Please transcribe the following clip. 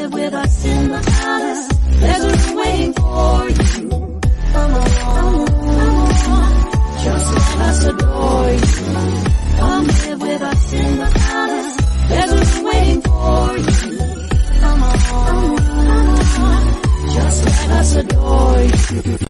live with us in the palace. There's a room waiting for you. Come on, come on, just let us adore you. Come live with us in the palace. There's a room waiting for you. Come on, just let us adore you.